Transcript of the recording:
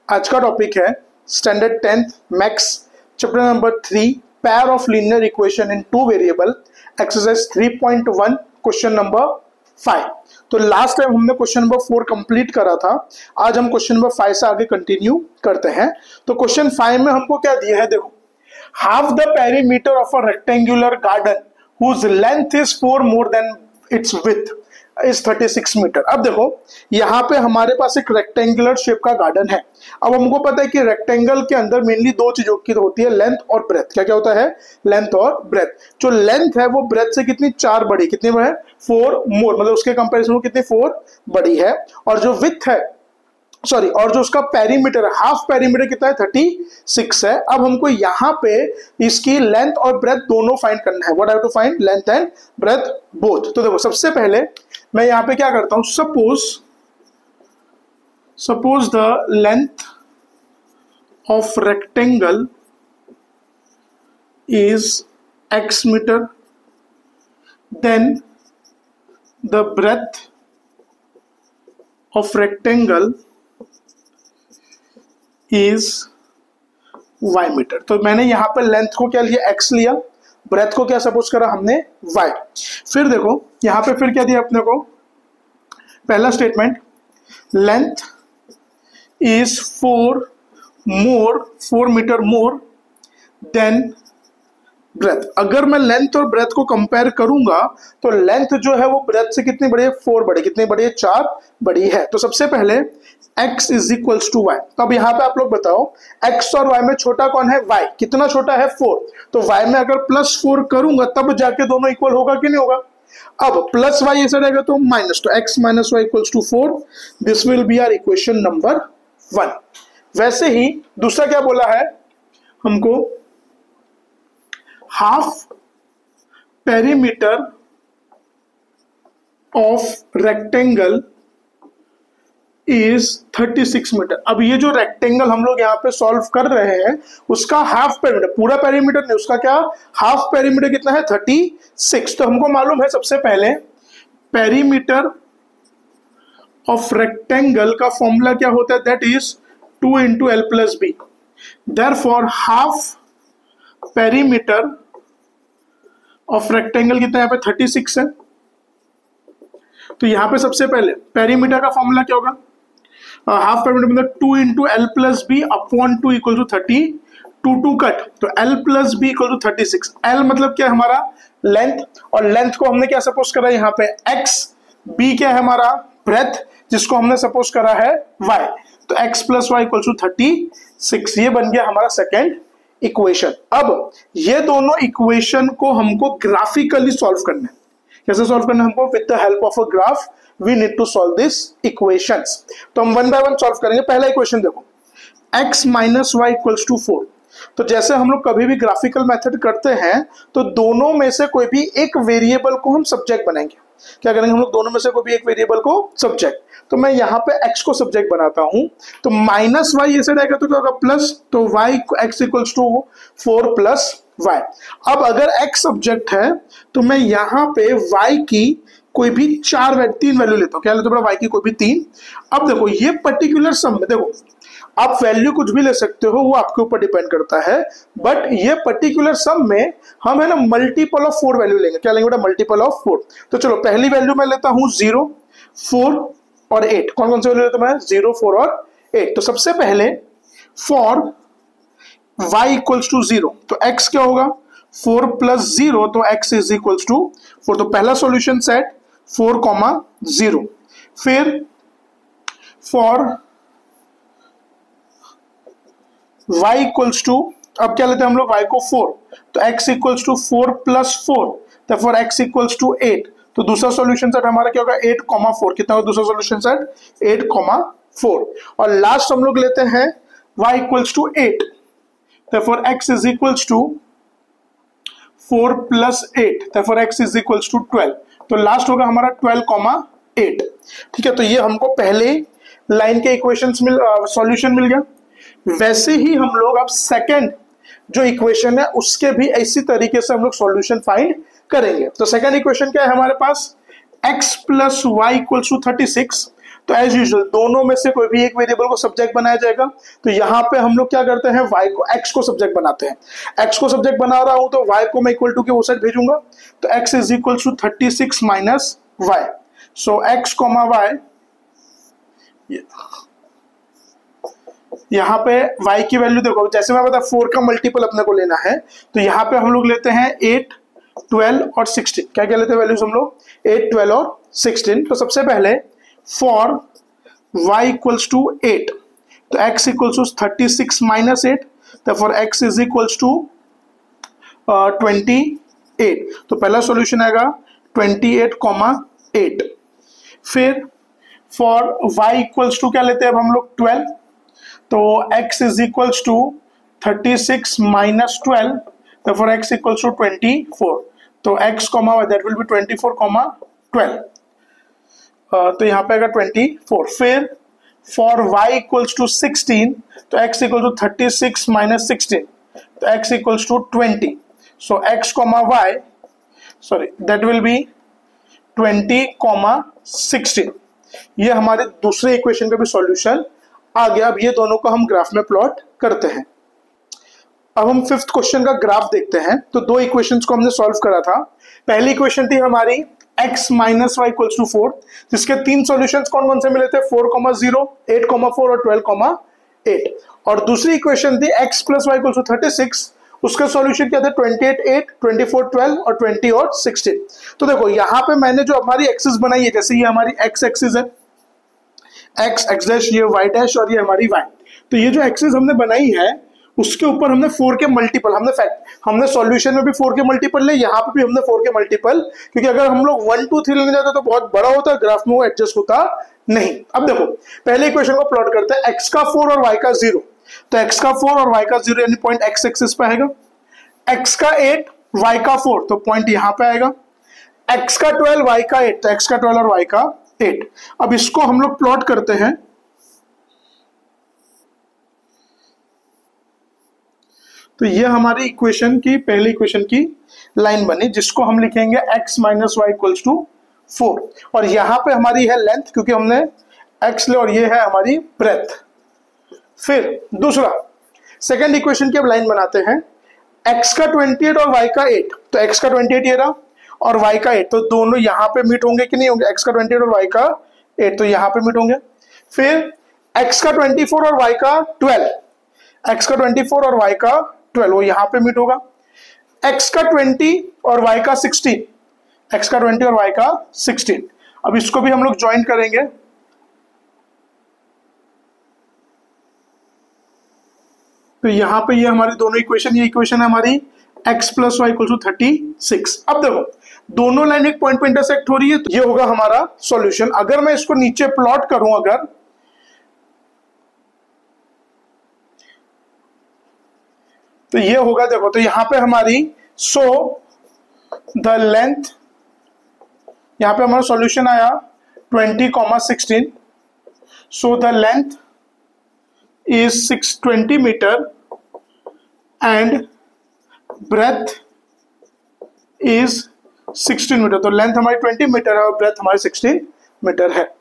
आज का टॉपिक है standard 10th maths chapter number 3 pair of linear equation in two variable exercise 3.1 question number 5। तो last time हमने question number 4 complete करा था। आज हम क्वेश्चन नंबर 5 से आगे कंटिन्यू करते हैं। तो क्वेश्चन 5 में हमको क्या दिया है, देखो, half the perimeter of a rectangular garden whose length is 4 more than its width is 36 metre. अब देखो यहाँ पे हमारे पास एक रेक्टेंगुलर शेप का गार्डन है। अब हमको पता है कि रेक्टेंगल के अंदर मेनली दो चीजों की होती है, लेंथ और ब्रेथ। क्या क्या होता है? लेंथ और ब्रेथ। जो लेंथ है वो ब्रेथ से कितनी 4 बड़ी, कितनी है? 4 मोर, मतलब उसके कंपैरिजन में कितनी 4 बड़ी है। और जो विड्थ है और जो उसका पेरीमीटर है, हाफ पेरीमीटर कितना है? 36 है। अब हमको यहाँ पे इसकी लेंथ और ब्रेथ दोनों फाइंड करना है। What I have to find? Length and breadth both. तो देखो सबसे पहले मैं यहाँ पे क्या करता हूं, suppose the length of rectangle is x metre, then the breadth of rectangle is y metre. तो मैंने यहां पर लेंथ को क्या लिया? x लिया, ब्रेथ को क्या सपोज करा हमने? y। फिर देखो यहां पे फिर क्या दिया अपने को? पहला statement, length is 4 metre more than breadth. अगर मैं लेंथ और ब्रेथ को कंपेयर करूंगा तो लेंथ जो है वो ब्रेथ से कितनी बड़ी है? 4 बड़ी। कितनी बड़ी है? 4 बड़ी है। तो सबसे पहले x is equals to y। तो अब यहाँ पे आप लोग बताओ x और y में छोटा कौन है? y। कितना छोटा है? 4। तो y में अगर +4 करूंगा तब जाके दोनों इक्वल होगा कि नहीं होगा? अब प्लस y ऐसा रहेगा तो माइनस, तो x minus y equals to 4। This will be our equation number 1। वैसे ही दूसरा क्या बोला है हमको? Half perimeter of rectangle is 36 metre. अब ये जो रेक्टेंगल हम लोग यहाँ पे सॉल्व कर रहे हैं उसका हाफ पेरीमीटर, पूरा पेरीमीटर नहीं, उसका क्या हाफ पेरीमीटर कितना है? 36। तो हमको मालूम है सबसे पहले पेरीमीटर ऑफ रेक्टेंगल का फॉर्मूला क्या होता है? That is 2 into L plus B. Therefore half perimeter of rectangle कितना यहाँ पे? 36 है। तो यहाँ पे सबसे पहले पेरीमीटर का फॉर्मूला क्या होगा? हाफ पेरीमीटर मतलब 2 into L plus B upon 2 equal to 30। 2 cut, तो L plus B equal to 36। L मतलब क्या है? हमारा लेंथ, और लेंथ को हमने क्या सपोज करा यहाँ पे? x। बी क्या है हमारा? ब्रेथ, जिसको हमने सपोज करा है y। तो x plus Y equal to 36। ये बन गया हमारा सेकेंड इक्वेशन। अब ये दोनों इक्वेशन को हमको ग्राफिकली सॉल्व करना है। कैसे सॉल्व करना है हमको? With the help of a graph we need to solve this equations. तो हम 1 बाय 1 सॉल्व करेंगे। पहला इक्वेशन देखो, x minus Y equals to 4। तो जैसे हम लोग कभी भी ग्राफिकल मेथड करते हैं तो दोनों में से कोई भी एक वेरिएबल को हम सब्जेक्ट बनाएंगे। क्या करेंगे हम लोग? दोनों में से कोई भी एक वेरिएबल को सब्जेक्ट। तो मैं यहाँ पे x को सब्जेक्ट बनाता हूं, तो माइनस वाई ऐसे रहेगा तो क्या होगा? प्लस, तो y x equals to 4 plus y। अब अगर x सब्जेक्ट है तो मैं यहाँ पे y की कोई भी 3 वैल्यू लेता हूँ। क्या लेता हूँ? y की कोई भी 3। अब देखो ये पर्टिकुलर सम में देखो आप वैल्यू कुछ भी ले सकते हो, वो आपके ऊपर डिपेंड करता है, बट ये पर्टिकुलर सम में हम है ना मल्टीपल ऑफ 4 वैल्यू लेंगे। क्या लेंगे बेटा? Multiple of 4। तो चलो पहली वैल्यू मैं लेता हूं 0, 4 और 8। कौन कौन से वैल्यू लेता हूं मैं? 0, 4 और 8। तो सबसे पहले फॉर y इक्वल्स टू 0, तो x क्या होगा? 4 प्लस 0, तो x इज इक्वल्स टू 4। तो पहला सॉल्यूशन सेट 4, 0। फिर फॉर y इक्वल्स टू, अब क्या लेते हैं हम लोग? y को 4, तो x इक्वल्स टू 4 प्लस 4, तो फॉर x इक्वल्स टू 8। तो दूसरा सॉल्यूशन सेट हमारा क्या होगा? 8, 4। कितना होगा दूसरा सॉल्यूशन सेट? 8, 4। और लास्ट हम लोग लेते हैं y इक्वल्स टू 8, तो for x is equals to 4 plus 8, तो for x is equals to 12। तो लास्ट होगा हमारा 12, 8। ठीक है, तो ये हमको पहले लाइन के इक्वेशंस सॉल्यूशन मिल गया। वैसे ही हम लोग अब सेकंड जो इक्वेशन है उसके भी इसी तरीके से हम लोग सॉल्यूशन फाइंड करेंगे। तो सेकंड इक्वेशन क्या है हमारे पास? x plus Y equals to 36। तो एज यूजुअल दोनों में से कोई भी एक वेरिएबल को सब्जेक्ट बनाया जाएगा। तो यहाँ पे हम लोग क्या करते हैं, y को x को सब्जेक्ट बनाते हैं। x को सब्जेक्ट बना रहा हूं तो y को मैं इक्वल टू के वो साइड भेजूंगा, तो x is equal to 36 minus Y. So x comma Y, यहाँ पे y की वैल्यू देखो, जैसे मैं बता 4 का मल्टीपल अपने को लेना है, तो यहाँ पे हम लोग लेते हैं 8, 12 और 16। क्या क्या लेते हैं वैल्यूज हम लोग, 8, 12 और 16। तो सबसे पहले फॉर y इक्वल्स टू 8, तो x इक्वल्स टू 36 माइनस 8, तो for x is equals to 28। तो पहला सॉल्यूशन आएगा 28,8। फिर फॉर y इक्वल्स टू क्या लेते हैं अब हम लोग 12, तो x is equals to 36 minus 12, तो फॉर x इक्वल्स टू 24। तो x comma that will be 24,12। तो यहाँ पे आएगा 24। फिर फॉर y इक्वल्स टू 16, तो x इक्वल टू 36 माइनस 16, तो x equals to 20। So x comma y, sorry that will be 20,16। ये हमारे दूसरे इक्वेशन का भी सॉल्यूशन आ गया। अब ये दोनों को हम ग्राफ में प्लॉट करते हैं। अब हम फिफ्थ क्वेश्चन का ग्राफ देखते हैं। तो दो इक्वेशंस को हमने सॉल्व करा था। पहली इक्वेशन थी हमारी x minus Y equals to 4, जिसके तीन सॉल्यूशंस कौन कौन से मिले थे, 4,0, 8,4 और 12,8। और दूसरी इक्वेशन थी x plus Y equals to 36, उसका सॉल्यूशन क्या था, 28, 24, 12 और 20 और 16। तो देखो यहाँ पे मैंने जो हमारी एक्सिस बनाई है, जैसे ये हमारी x एक्सिस है, x x डैश, ये y डैश और ये हमारी y। तो ये जो एक्सिस हमने बनाई है उसके ऊपर हमने 4 के मल्टीपल, हमने सॉल्यूशन में भी 4 के मल्टीपल ले, यहाँ पे भी हमने 4 के मल्टीपल, क्योंकि अगर हम लोग 1, 2, 3 लेने जाते तो बहुत बड़ा होता, ग्राफ में वो एडजस्ट होता नहीं। अब देखो पहले इक्वेशन को प्लॉट करते हैं, x का 4 और y का 0। तो x का 4 और y का 0 यानी पॉइंट x एक्सिस पे आएगा। x का 8, y का 4, तो पॉइंट यहाँ पे आएगा। x का 12, y का 8, तो x का 12 और y का 8। अब इसको हम लोग प्लॉट करते हैं। तो ये हमारी इक्वेशन की पहली इक्वेशन की लाइन बनी, जिसको हम लिखेंगे x minus Y equals to 4। और यहाँ पे हमारी है लेंथ, क्योंकि हमने x ले, और ये है हमारी ब्रेथ। फिर दूसरा सेकेंड इक्वेशन की अब लाइन बनाते हैं, x का 28 और y का 8। तो x का 28 ये रहा और y का 8, तो दोनों यहाँ पे मीट होंगे कि नहीं होंगे, x का 28 और y का 8 तो यहाँ पे मीट होंगे। फिर x का 24 और y का 12, x का 24 और y का 12 वो यहाँ पे मीट होगा। x का 20 और y का 16, x का 20 और y का 16। अब इसको भी हम लोग ज्वाइन करेंगे। तो यहाँ पे ये हमारी दोनों इक्वेशन, ये इक्वेशन है हमारी x plus Y equal to 36। अब देखो दोनों लाइन एक पॉइंट पे इंटरसेक्ट हो रही है, तो ये होगा हमारा सॉल्यूशन। अगर मैं इसको नीचे प्लॉट करूं, अगर तो ये होगा, देखो तो यहां पे हमारी द लेंथ, यहां पे हमारा सॉल्यूशन आया 20,16। So the length is 620 metre and breadth is 16 metre. तो लेंथ हमारी 20 मीटर है और ब्रेथ हमारी 16 मीटर है।